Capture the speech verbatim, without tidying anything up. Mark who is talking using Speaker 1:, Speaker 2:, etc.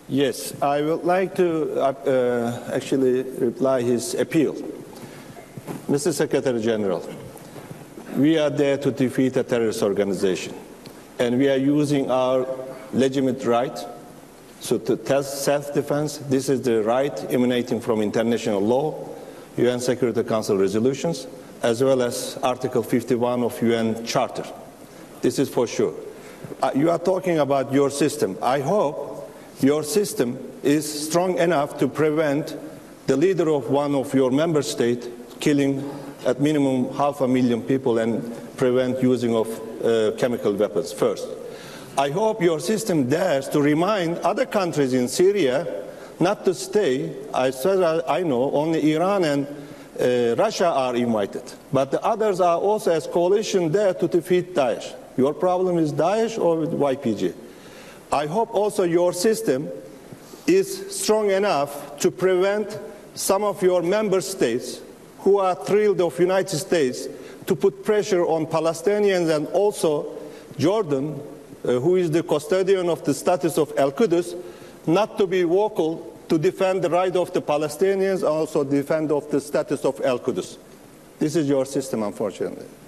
Speaker 1: Yes, I would like to uh, actually reply his appeal. Mister Secretary General, we are there to defeat a terrorist organization, and we are using our legitimate right so to test self-defense. This is the right emanating from international law, U N Security Council resolutions, as well as Article fifty-one of U N Charter. This is for sure. Uh, you are talking about your system. I hope your system is strong enough to prevent the leader of one of your member states killing at minimum half a million people and prevent using of uh, chemical weapons first. I hope your system dares to remind other countries in Syria not to stay. As far as I know, only Iran and uh, Russia are invited, but the others are also as coalition there to defeat Daesh. Your problem is Daesh or with Y P G. I hope also your system is strong enough to prevent some of your member states who are thrilled of United States to put pressure on Palestinians and also Jordan, uh, who is the custodian of the status of Al-Quds, not to be vocal to defend the right of the Palestinians and also defend of the status of Al-Quds. This is your system, unfortunately.